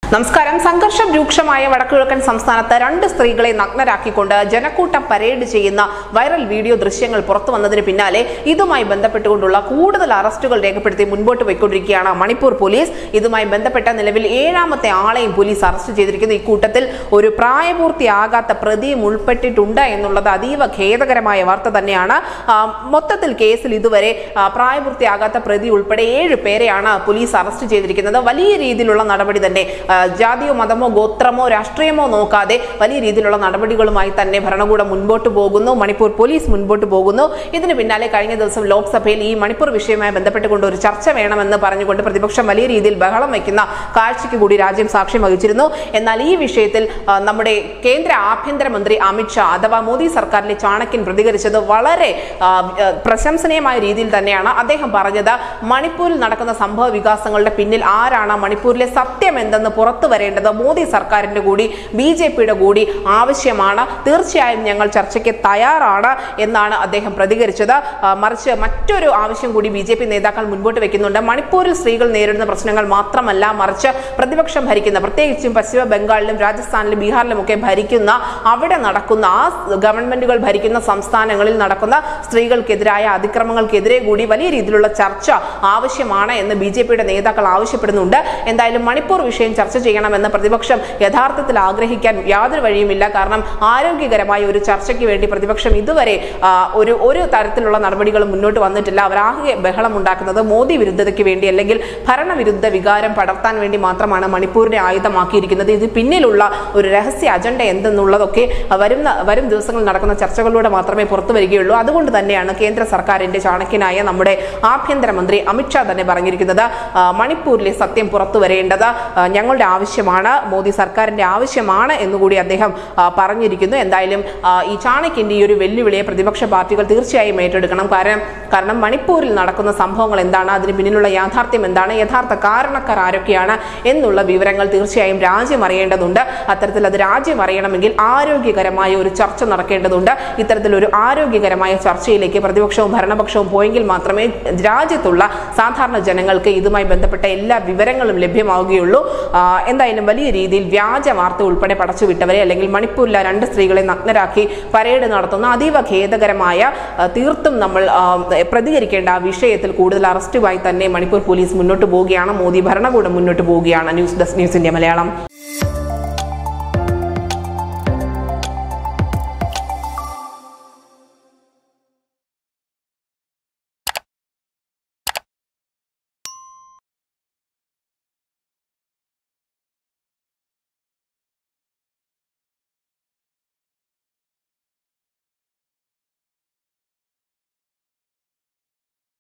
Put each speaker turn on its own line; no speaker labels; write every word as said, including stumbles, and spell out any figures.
നമസ്കാരം. സംഘർഷം രൂക്ഷമായ വടക്കുകിഴക്കൻ സംസ്ഥാനത്ത് രണ്ട് സ്ത്രീകളെ നഗ്നരാക്കിക്കൊണ്ട് ജനക്കൂട്ടം പരേഡ് ചെയ്യുന്ന വൈറൽ വീഡിയോ ദൃശ്യങ്ങൾ പുറത്തു വന്നതിന് പിന്നാലെ ഇതുമായി ബന്ധപ്പെട്ടുകൊണ്ടുള്ള കൂടുതൽ അറസ്റ്റുകൾ രേഖപ്പെടുത്തി മുൻപോട്ട് പോയിക്കൊണ്ടിരിക്കുകയാണ് മണിപ്പൂർ പോലീസ്. ഇതുമായി ബന്ധപ്പെട്ട നിലവിൽ ഏഴാമത്തെ ആളെയും പോലീസ് അറസ്റ്റ് ചെയ്തിരിക്കുന്നു. ഇക്കൂട്ടത്തിൽ ഒരു പ്രായപൂർത്തിയാകാത്ത പ്രതിയും ഉൾപ്പെട്ടിട്ടുണ്ട് എന്നുള്ളത് അതീവ ഖേദകരമായ വാർത്ത തന്നെയാണ്. മൊത്തത്തിൽ കേസിൽ ഇതുവരെ പ്രായപൂർത്തിയാകാത്ത പ്രതി ഉൾപ്പെടെ ഏഴ് പേരെയാണ് പോലീസ് അറസ്റ്റ് ചെയ്തിരിക്കുന്നത്. വലിയ രീതിയിലുള്ള നടപടി തന്നെ. ജാതിയോ മതമോ ഗോത്രമോ രാഷ്ട്രീയമോ നോക്കാതെ വലിയ രീതിയിലുള്ള നടപടികളുമായി തന്നെ ഭരണകൂടം മുൻപോട്ട് പോകുന്നു, മണിപ്പൂർ പോലീസ് മുൻപോട്ട് പോകുന്നു. ഇതിന് പിന്നാലെ കഴിഞ്ഞ ദിവസം ലോക്സഭയിൽ ഈ മണിപ്പൂർ വിഷയവുമായി ബന്ധപ്പെട്ടുകൊണ്ട് ഒരു ചർച്ച വേണമെന്ന് പറഞ്ഞുകൊണ്ട് പ്രതിപക്ഷം വലിയ രീതിയിൽ ബഹളം വയ്ക്കുന്ന കാഴ്ചയ്ക്ക് കൂടി രാജ്യം സാക്ഷ്യം വഹിച്ചിരുന്നു. എന്നാൽ ഈ വിഷയത്തിൽ നമ്മുടെ കേന്ദ്ര ആഭ്യന്തരമന്ത്രി അമിത്ഷാ അഥവാ മോദി സർക്കാരിലെ ചാണക്യൻ പ്രതികരിച്ചത് വളരെ പ്രശംസനീയമായ രീതിയിൽ തന്നെയാണ്. അദ്ദേഹം പറഞ്ഞത് മണിപ്പൂരിൽ നടക്കുന്ന സംഭവ വികാസങ്ങളുടെ പിന്നിൽ ആരാണ്, മണിപ്പൂരിലെ സത്യം എന്തെന്ന് പുറത്തു വരേണ്ടത് മോദി സർക്കാരിന്റെ കൂടി ബി ജെ പിയുടെ കൂടി ആവശ്യമാണ്. തീർച്ചയായും ഞങ്ങൾ ചർച്ചയ്ക്ക് തയ്യാറാണ് എന്നാണ് അദ്ദേഹം പ്രതികരിച്ചത്. മറിച്ച് മറ്റൊരു ആവശ്യം കൂടി ബി ജെ പി നേതാക്കൾ മുൻപോട്ട് വെക്കുന്നുണ്ട്. മണിപ്പൂരിൽ സ്ത്രീകൾ നേരിടുന്ന പ്രശ്നങ്ങൾ മാത്രമല്ല, മറിച്ച് പ്രതിപക്ഷം ഭരിക്കുന്ന, പ്രത്യേകിച്ചും പശ്ചിമ ബംഗാളിലും രാജസ്ഥാനിലും ബീഹാറിലും ഒക്കെ ഭരിക്കുന്ന, അവിടെ നടക്കുന്ന ആ ഗവൺമെന്റുകൾ ഭരിക്കുന്ന സംസ്ഥാനങ്ങളിൽ നടക്കുന്ന സ്ത്രീകൾക്കെതിരായ അതിക്രമങ്ങൾക്കെതിരെ കൂടി വലിയ രീതിയിലുള്ള ചർച്ച ആവശ്യമാണ് എന്ന് ബി ജെ പിയുടെ നേതാക്കൾ ആവശ്യപ്പെടുന്നുണ്ട്. എന്തായാലും മണിപ്പൂർ വിഷയം ചർച്ച ചെയ്യണമെന്ന് പ്രതിപക്ഷം യഥാർത്ഥത്തിൽ ആഗ്രഹിക്കാൻ യാതൊരു വഴിയുമില്ല. കാരണം ആരോഗ്യകരമായ ഒരു ചർച്ചയ്ക്ക് വേണ്ടി പ്രതിപക്ഷം ഇതുവരെ ഒരു ഒരു തരത്തിലുള്ള നടപടികളും മുന്നോട്ട് വന്നിട്ടില്ല. അവരാകെ ബഹളം ഉണ്ടാക്കുന്നത് മോദി വിരുദ്ധതയ്ക്ക് വേണ്ടി അല്ലെങ്കിൽ ഭരണവിരുദ്ധ വികാരം പടർത്താൻ വേണ്ടി മാത്രമാണ് മണിപ്പൂരിനെ ആയുധമാക്കിയിരിക്കുന്നത്. ഇത് പിന്നിലുള്ള ഒരു രഹസ്യ അജണ്ട എന്തെന്നുള്ളതൊക്കെ വരുന്ന വരും ദിവസങ്ങളിൽ നടക്കുന്ന ചർച്ചകളിലൂടെ മാത്രമേ പുറത്തു വരികയുള്ളൂ. അതുകൊണ്ട് തന്നെയാണ് കേന്ദ്ര സർക്കാരിന്റെ ചാണക്യനായ നമ്മുടെ ആഭ്യന്തരമന്ത്രി അമിത്ഷാ തന്നെ പറഞ്ഞിരിക്കുന്നത് മണിപ്പൂരിലെ സത്യം പുറത്തു വരേണ്ടത് ഞങ്ങളുടെ ആവശ്യമാണ്, മോദി സർക്കാരിന്റെ ആവശ്യമാണ് എന്നുകൂടി അദ്ദേഹം പറഞ്ഞിരിക്കുന്നു. എന്തായാലും ഈ ചാണക്യന്റെ ഈ ഒരു വെല്ലുവിളിയെ പ്രതിപക്ഷ പാർട്ടികൾ തീർച്ചയായും ഏറ്റെടുക്കണം. കാരണം കാരണം മണിപ്പൂരിൽ നടക്കുന്ന സംഭവങ്ങൾ എന്താണ്, അതിന് പിന്നിലുള്ള യാഥാർത്ഥ്യം എന്താണ്, യഥാർത്ഥ കാരണക്കാർ ആരൊക്കെയാണ് എന്നുള്ള വിവരങ്ങൾ തീർച്ചയായും രാജ്യം അറിയേണ്ടതുണ്ട്. അത്തരത്തിൽ അത് രാജ്യം അറിയണമെങ്കിൽ ആരോഗ്യകരമായ ഒരു ചർച്ച നടക്കേണ്ടതുണ്ട്. ഇത്തരത്തിലൊരു ആരോഗ്യകരമായ ചർച്ചയിലേക്ക് പ്രതിപക്ഷവും ഭരണപക്ഷവും പോയെങ്കിൽ മാത്രമേ രാജ്യത്തുള്ള സാധാരണ ജനങ്ങൾക്ക് ഇതുമായി ബന്ധപ്പെട്ട എല്ലാ വിവരങ്ങളും ലഭ്യമാവുകയുള്ളൂ. എന്തായാലും വലിയ രീതിയിൽ വ്യാജ വാർത്ത ഉൾപ്പെടെ പടച്ചുവിട്ടവരെ അല്ലെങ്കിൽ മണിപ്പൂരിലെ രണ്ട് സ്ത്രീകളെ നഗ്നരാക്കി പരേഡ് നടത്തുന്ന അതീവ ഖേദകരമായ, തീർത്തും നമ്മൾ പ്രതികരിക്കേണ്ട ആ വിഷയത്തിൽ കൂടുതൽ അറസ്റ്റുമായി തന്നെ മണിപ്പൂർ പോലീസ് മുന്നോട്ട് പോവുകയാണ്, മോദി ഭരണകൂടം മുന്നോട്ട് പോവുകയാണ്. News desk news India Malayalam.